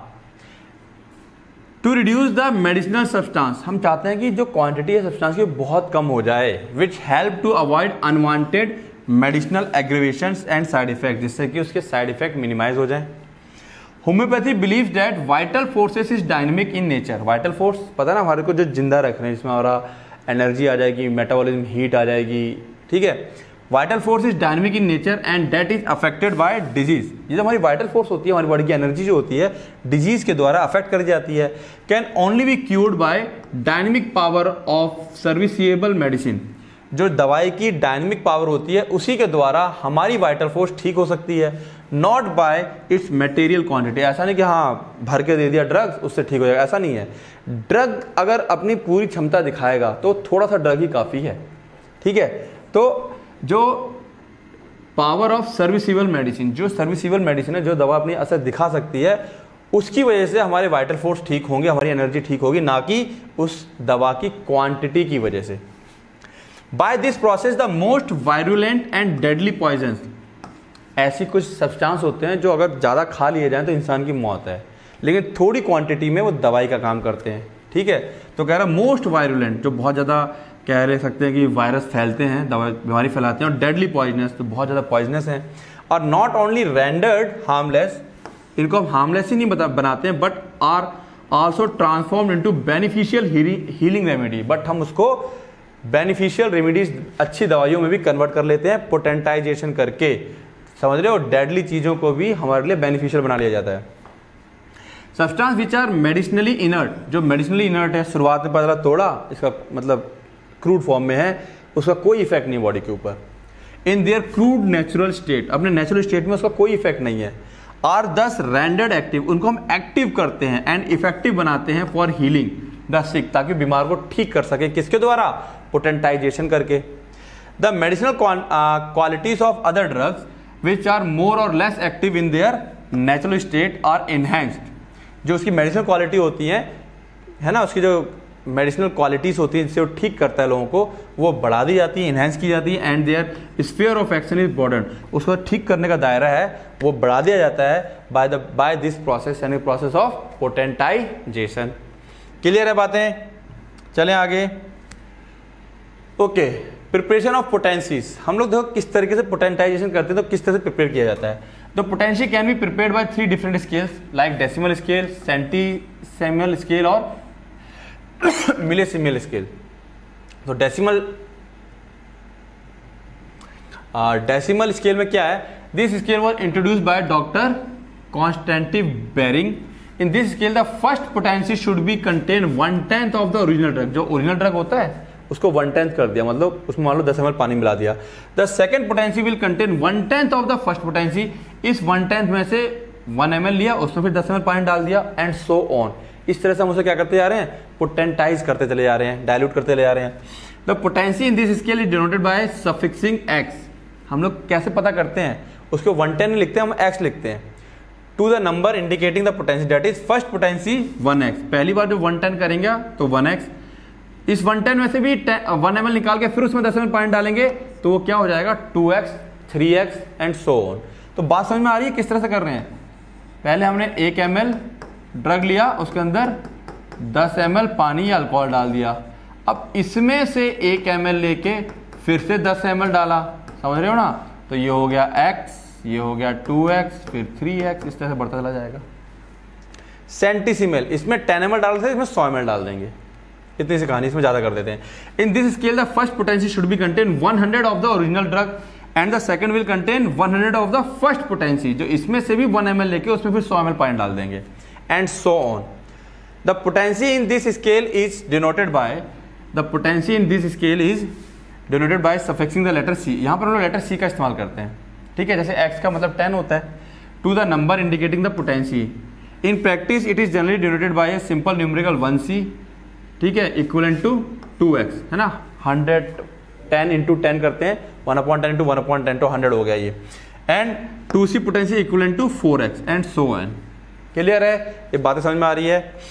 Speaker 1: to reduce the medicinal substance, हम चाहते हैं कि जो क्वांटिटी है सब्सटेंस की बहुत कम हो जाए, which help to avoid unwanted medicinal aggravations and side effect, जिससे कि उसके साइड इफेक्ट मिनिमाइज हो जाए। Homeopathy believes that vital forces is dynamic in nature, vital force पता ना हमारे को जो जिंदा रख रहे हैं, जिसमें हमारा एनर्जी आ जाएगी, मेटाबॉलिज्म हीट आ जाएगी, ठीक है। Vital force is dynamic in nature and that is affected by disease, ये जो हमारी वाइटल फोर्स होती है, हमारी बॉडी की एनर्जी जो होती है, डिजीज के द्वारा अफेक्ट कर जाती है। Can only be cured by dynamic power of serviceable medicine, जो दवाई की डायनेमिक पावर होती है उसी के द्वारा हमारी वाइटल फोर्स ठीक हो सकती है, not by its material quantity. ऐसा नहीं कि हाँ भर के दे दिया ड्रग्स उससे ठीक हो जाएगा, ऐसा नहीं है। ड्रग अगर अपनी पूरी क्षमता दिखाएगा तो थोड़ा सा ड्रग ही काफ़ी है, ठीक है। तो जो पावर ऑफ सर्विसिबल मेडिसिन, जो सर्विसिबल मेडिसिन है, जो दवा अपनी असर दिखा सकती है, उसकी वजह से हमारे वाइटल फोर्स ठीक होंगे, हमारी एनर्जी ठीक होगी, ना कि उस दवा की क्वांटिटी की वजह से। By this process the most virulent and deadly poisons, ऐसी कुछ सब्सटेंस होते हैं जो अगर ज़्यादा खा लिए जाएं तो इंसान की मौत है, लेकिन थोड़ी क्वांटिटी में वो दवाई का काम करते हैं, ठीक है। तो कह रहा मोस्ट वायरुलेंट, जो बहुत ज़्यादा कह रहे सकते हैं कि वायरस फैलते हैं, दवा बीमारी फैलाते हैं, और डेडली पॉइजनस, तो बहुत ज़्यादा पॉइजनस हैं, और नॉट ओनली रेंडर्ड हार्मलेस, इनको हम हार्मलेस ही नहीं बनाते हैं, but are also transformed into beneficial healing remedy, but हम उसको बेनिफिशियल रेमेडीज, अच्छी दवाइयों में भी कन्वर्ट कर लेते हैं पोटेंटाइजेशन करके, समझ रहे हो। डेडली चीज़ों को भी हमारे लिए बेनिफिशियल बना लिया जाता है। Substance which are medicinally inert, जो मेडिसिनली इनर्ट है, शुरुआत में पता तोड़ा, इसका मतलब क्रूड फॉर्म में है, उसका कोई इफेक्ट नहीं बॉडी के ऊपर, in their crude natural state, अपने नेचुरल स्टेट में उसका कोई इफेक्ट नहीं है, आर दस रेंडर्ड एक्टिव, उनको हम एक्टिव करते हैं एंड इफेक्टिव बनाते हैं फॉर हीलिंग द सिक, ताकि बीमार को ठीक कर सके, किसके द्वारा, पोटेंटाइजेशन करके। The medicinal qualities of other drugs which are more or less active in their natural state are enhanced, जो उसकी मेडिसिनल क्वालिटी होती है ना, उसकी जो मेडिसिनल क्वालिटीज होती है जिससे वो ठीक करता है लोगों को, वो बढ़ा दी जाती है, इन्हेंस की जाती है, and their sphere of action is broaden, उसको ठीक करने का दायरा है वो बढ़ा दिया जाता है बाय दिस प्रोसेस, यानी प्रोसेस ऑफ पोटेंटाइजेशन। क्लियर है बातें? चलें आगे। ओके, प्रिपरेशन ऑफ पोटेंसीज, हम लोग देखो किस तरीके से पोटेंटाइजेशन करते हैं, तो किस तरह से प्रिपेयर किया जाता है। तो potency can be prepared by 3 different scales, like decimal scale, centesimal scale और मिलीसिमल स्केल। तो डेसिमल स्केल में क्या है, this scale was introduced by doctor Constantine Bering. In this scale the first potency should be contain 1/10 of the original drug, जो ओरिजिनल ड्रग होता है उसको 1/10 कर दिया, मतलब उसमें मान लो 10 ml पानी मिला दिया। The second potency will contain 1/10 of the first potency, इस 1/10 में से 1 ml लिया, उसमें फिर 10 ml पानी डाल दिया, एंड सो ऑन। इस तरह से हम उसे क्या करते जा रहे हैं, पोटेंटाइज करते चले जा रहे हैं, डायल्यूट करते चले जा रहे हैं। The potency in this scale is denoted by suffixing x। हम लोग कैसे पता करते हैं, उसको 110 नहीं लिखते, हम x लिखते हैं, to the number indicating the potency, that is first potency 1x। पहली बार जो 110 करेंगे तो 1x, इस 110 में से भी 1 ml निकाल के फिर उसमें 10 ml पानी डालेंगे तो वो क्या हो जाएगा 2x, 3x and so on. तो बात समझ में आ रही है किस तरह से कर रहे हैं। पहले हमने 1 ml ड्रग लिया, उसके अंदर 10 ml पानी या अल्कोहल डाल दिया, अब इसमें से 1 ml लेके फिर से 10 ml डाला, समझ रहे हो ना। तो ये हो गया x, ये हो गया 2x, फिर 3x, इस तरह से बढ़ता चला जाएगा। सेंटीसीमेल, इसमें 10 ml डाल देते, इसमें 100 ml डाल देंगे, इतनी सी कहानी, इसमें ज्यादा कर देते हैं। In this scale the first potency should be contain 100 of the original drug and the second will contain 100 of the first potency, जो इसमें से भी 1 ml लेके उसमें फिर 100 ml पानी डाल देंगे, and so on. The potency in this scale is denoted by, the potency in this scale is denoted by suffixing the letter C. यहाँ पर हम लोग लेटर सी का इस्तेमाल करते हैं, ठीक है। जैसे x का मतलब 10 होता है, to the number indicating the potency. In practice it is generally denoted by a simple numerical 1c, ठीक है, इक्वलेंट टू 2x, है ना। 110 इंटू 10 करते हैं, 1/10 इंटू 1/10 तो 100 हो गया ये, and 2c potency equivalent to 4x and so on. Clear है, ये बातें समझ में आ रही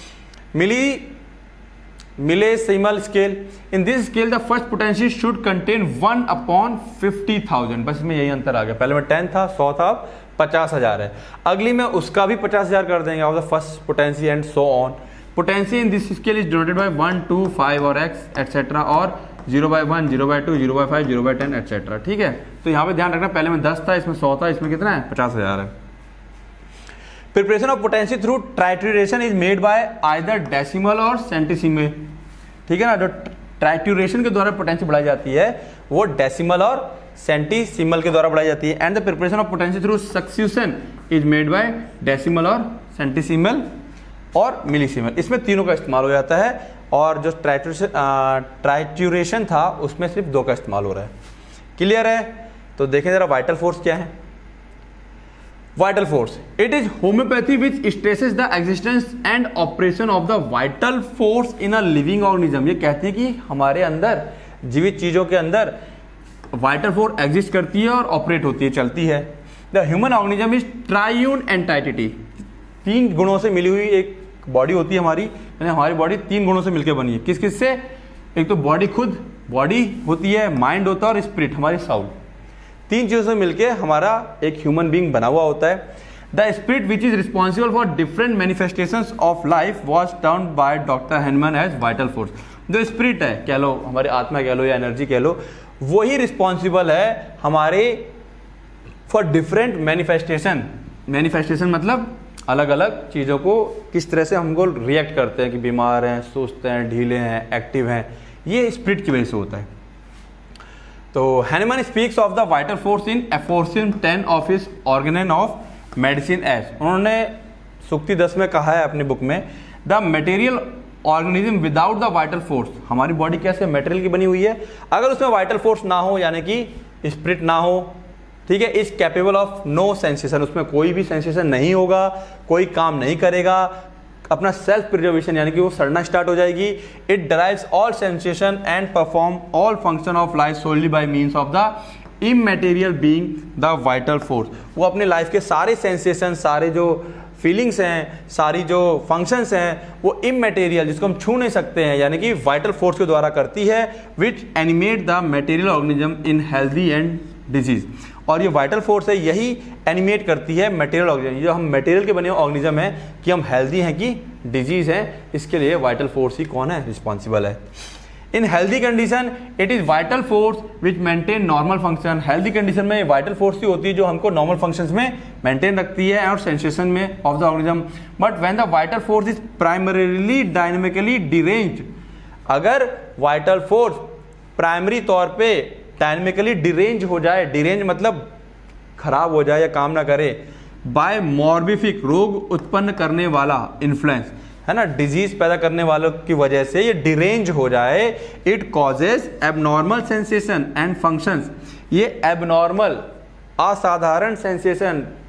Speaker 1: है। Millesimal scale, in this scale the first potency should contain 1/50,000, बस इसमें यही अंतर आ गया, पहले में 10 था, 100 था, 50,000 है, अगली में उसका भी 50,000 कर देंगे of the first potency and so on. Potency in this scale is denoted by 1, 2, 5 और x एटसेट्रा, और 0/1, 0/2, 0/5, 0/10 एटसेट्रा, ठीक है। तो यहाँ पे ध्यान रखना, पहले में 10 था, इसमें 100 था, इसमें कितना है 50,000 है। Preparation of potency through trituration is made by either decimal or centesimal, ठीक है ना। जो ट्राइट्यूरेशन के द्वारा पोटेंसी बढ़ाई जाती है वो डेसिमल और सेंटीसीमल के द्वारा बढ़ाई जाती है, and the preparation of potency through succession is made by decimal or centesimal और मिलीसीमल, इसमें तीनों का इस्तेमाल हो जाता है, और जो ट्राइट्यूरेशन था उसमें सिर्फ 2 का इस्तेमाल हो रहा है। क्लियर है, तो देखें जरा वाइटल फोर्स क्या है। Vital force, it is homeopathy which stresses the existence and operation of the vital force in a living organism. ये कहती है कि हमारे अंदर, जीवित चीजों के अंदर वाइटल फोर्स एग्जिस्ट करती है और ऑपरेट होती है, चलती है। The human organism is triune entity, 3 गुणों से मिली हुई एक बॉडी होती है हमारी, यानी हमारी बॉडी 3 गुणों से मिलकर बनी है। किस किस से, एक तो बॉडी खुद, बॉडी होती है, माइंड होता है और स्पिरिट हमारी साउल, 3 चीजों से मिलकर हमारा एक ह्यूमन बीइंग बना हुआ होता है। The spirit which is responsible for different manifestations of life was termed by doctor Hahnemann as vital force. जो स्पिरिट है, कह लो हमारी आत्मा कह लो या एनर्जी कह लो, वही रिस्पॉन्सिबल है हमारे फॉर डिफरेंट मैनिफेस्टेशन। मैनिफेस्टेशन मतलब अलग अलग चीज़ों को किस तरह से हमको रिएक्ट करते हैं, कि बीमार हैं, सुस्त हैं, ढीले हैं, एक्टिव हैं, ये स्पिरिट की वजह से होता है। तो Hahnemann speaks of the vital force in aphorism 10 of his Organon of medicine as. उन्होंने सूक्ति 10 में कहा है अपनी बुक में, the material organism without the vital force, हमारी बॉडी कैसे मटेरियल की बनी हुई है, अगर उसमें वाइटल फोर्स ना हो, यानी कि स्पिरिट ना हो, ठीक है, is capable of no sensation, उसमें कोई भी सेंसेशन नहीं होगा, कोई काम नहीं करेगा, अपना सेल्फ प्रिजर्वेशन यानी कि वो सड़ना स्टार्ट हो जाएगी। It derives all sensation and perform all function of life solely by means of the immaterial being the vital force. वो अपने लाइफ के सारे सेंसेशन, सारे जो फीलिंग्स हैं, सारी जो फंक्शंस हैं, वो इमैटेरियल, जिसको हम छू नहीं सकते हैं, यानी कि वाइटल फोर्स के द्वारा करती है, which animate the material organism in healthy and disease. और ये वाइटल फोर्स है, यही एनिमेट करती है मटेरियल ऑर्गेनिज्म, जो हम मटेरियल के बने हुए ऑर्गेनिज्म है, कि हम हेल्दी हैं कि डिजीज हैं, इसके लिए वाइटल फोर्स ही कौन है, रिस्पॉन्सिबल है। In healthy condition it is vital force which maintain normal function. Healthy condition में वाइटल फोर्स ही होती है जो हमको नॉर्मल फंक्शंस में मेंटेन रखती है और सेंसेशन में of the organism. But when the vital force is primarily dynamically deranged, अगर वाइटल फोर्स प्राइमरी तौर पे डायनेमिकली डिरेंज हो जाए, डिरेंज मतलब खराब हो जाए या काम ना करे, बाय मॉर्बिफिक, रोग उत्पन्न करने वाला इन्फ्लुएंस, है ना, डिजीज पैदा करने वालों की वजह से ये डिरेंज हो जाए, it causes abnormal sensation and functions. ये एबनॉर्मल, असाधारण सेंसेशन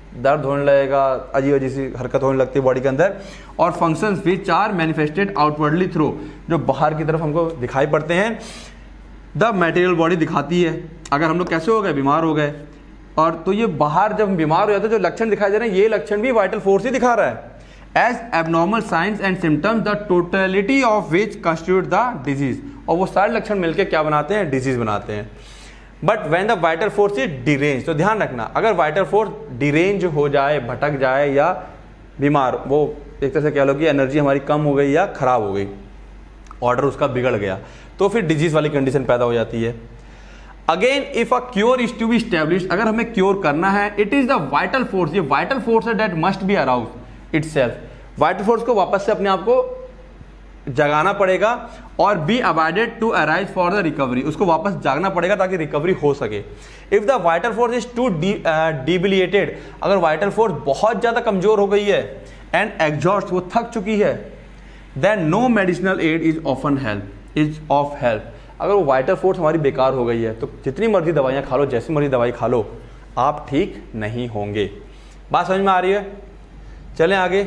Speaker 1: दर्द होने लगेगा, अजीब अजीब सी हरकत होने लगती है बॉडी के अंदर। और functions which are manifested outwardly through, जो बाहर की तरफ हमको दिखाई पड़ते हैं, द मटेरियल बॉडी दिखाती है। अगर हम लोग कैसे हो गए, बीमार हो गए, और तो ये बाहर जब हम बीमार हो जाते हैं जो लक्षण दिखाई दे रहे हैं, ये लक्षण भी वाइटल फोर्स ही दिखा रहा है। As abnormal signs and symptoms the totality of which constitute the disease, और वो सारे लक्षण मिलकर क्या बनाते हैं, डिजीज बनाते हैं। But when the vital force is derange, तो ध्यान रखना, अगर वाइटल फोर्स डिरेंज हो जाए, भटक जाए या बीमार, वो एक तरह से कह लो कि एनर्जी हमारी कम हो गई या खराब हो गई, ऑर्डर उसका बिगड़ गया, तो फिर डिजीज वाली कंडीशन पैदा हो जाती है। Again if a cure is to be established, अगर हमें क्योर करना है, it is the vital force, ये वाइटल फोर्स है that must be aroused itself. Vital force को वापस से अपने आप को जगाना पड़ेगा और be avoided to arise for the recovery, उसको वापस जागना पड़ेगा ताकि रिकवरी हो सके। If the vital force is too debilitated, अगर वाइटल फोर्स बहुत ज्यादा कमजोर हो गई है एंड एग्जॉस्ट, वो थक चुकी है, then no medicinal aid is of help. अगर वो वाइटल फोर्स हमारी बेकार हो गई है तो जितनी मर्जी दवाइयां खा लो, जैसी मर्जी दवाई खा लो, आप ठीक नहीं होंगे। बात समझ में आ रही है? चलें आगे।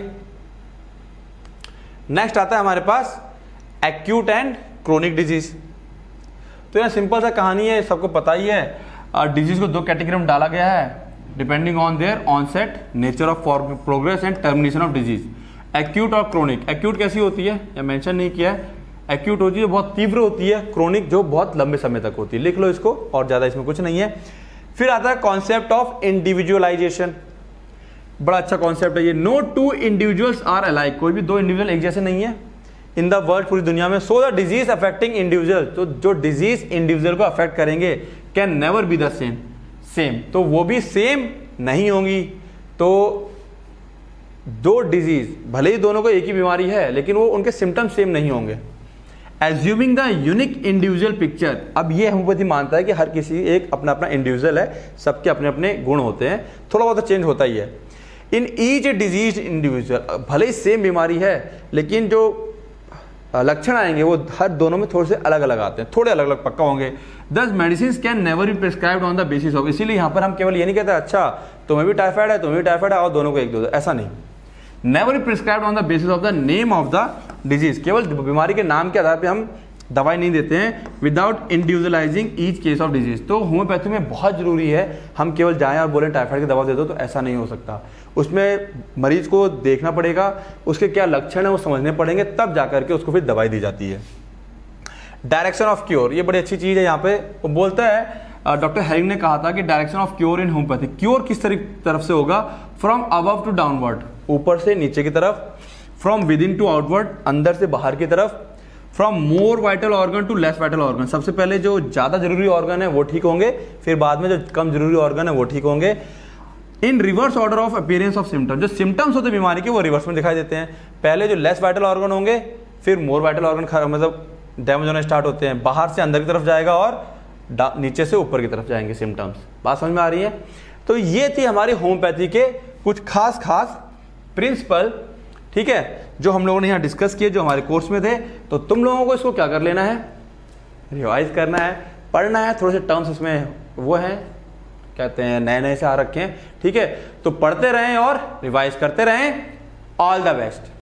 Speaker 1: नेक्स्ट आता है हमारे पास एक्यूट एंड क्रोनिक डिजीज। तो यह सिंपल सा कहानी है, सबको पता ही है। डिजीज को दो कैटेगरी में डाला गया है depending on their onset, nature of progress and termination of disease. Acute और क्रोनिक। एक्यूट कैसी होती है, या मेंशन नहीं किया है। एक्यूट होती है बहुत तीव्र होती है, क्रोनिक जो बहुत लंबे समय तक होती है। लिख लो इसको, और ज्यादा इसमें कुछ नहीं है। फिर आता है कॉन्सेप्ट ऑफ इंडिविजुअलाइजेशन, बड़ा अच्छा कॉन्सेप्ट है ये। No two individuals are alike, कोई भी दो इंडिविजुअल एक जैसे नहीं है इन द वर्ल्ड, पूरी दुनिया में। So the disease affecting individual, तो जो डिजीज इंडिविजुअल को अफेक्ट करेंगे, can never be the same, तो वो भी सेम नहीं होंगी। तो दो डिजीज भले ही दोनों को एक ही बीमारी है, लेकिन वो उनके सिम्टम सेम नहीं होंगे। Assuming the unique individual picture, अब ये होम्योपैथी मानता है कि हर किसी एक अपना अपना इंडिविजुअल है, सबके अपने अपने गुण होते हैं, थोड़ा बहुत चेंज होता ही है। इन ईच डिजीज इंडिविजुअल, भले ही सेम बीमारी है, लेकिन जो लक्षण आएंगे वो हर दोनों में थोड़े से अलग अलग आते हैं, थोड़े अलग अलग पक्का होंगे। Thus medicine can never be prescribed on the basis of, इसीलिए यहाँ पर हम केवल ये नहीं कहते अच्छा तुम्हें भी टाइफाइड है, तुम्हें भी टाइफाइड है, और दोनों को एक दो, ऐसा नहीं। Never be prescribed on the basis of the name of the disease, केवल बीमारी के नाम के आधार पर हम दवाई नहीं देते हैं, without individualizing each case of disease. तो होम्योपैथी में बहुत जरूरी है, हम केवल जाएं और बोलें टाइफाइड की दवा दे दो, तो ऐसा नहीं हो सकता। उसमें मरीज को देखना पड़ेगा, उसके क्या लक्षण है वो समझने पड़ेंगे, तब जाकर के उसको फिर दवाई दी जाती है। डायरेक्शन ऑफ क्योर, ये बड़ी अच्छी चीज है। यहाँ पे वो बोलता है, डॉक्टर हेरिंग ने कहा था कि direction of cure in homeopathy, cure किस तरफ से होगा, फ्रॉम अबव टू डाउनवर्ड, ऊपर से नीचे की तरफ, from within to outward, अंदर से बाहर की तरफ, from more vital organ to less vital organ, सबसे पहले जो ज्यादा जरूरी ऑर्गन है वो ठीक होंगे, फिर बाद में जो कम जरूरी ऑर्गन है वो ठीक होंगे। In reverse order of appearance of symptom, जो सिम्टम्स होते हैं बीमारी के वो रिवर्स में दिखाई देते हैं। पहले जो लेस वाइटल ऑर्गन होंगे, फिर मोर वाइटल ऑर्गन मतलब डैमेज होने स्टार्ट होते हैं, बाहर से अंदर की तरफ जाएगा और नीचे से ऊपर की तरफ जाएंगे सिम्टम्स। बात समझ में आ रही है? तो ये थी हमारी होम्योपैथी के कुछ खास प्रिंसिपल, ठीक है, जो हम लोगों ने यहाँ डिस्कस किए, जो हमारे कोर्स में थे। तो तुम लोगों को इसको क्या कर लेना है, रिवाइज करना है, पढ़ना है। थोड़े से टर्म्स इसमें वो हैं, कहते हैं नए नए से आ रखे हैं, ठीक है। तो पढ़ते रहें और रिवाइज करते रहें। All the best.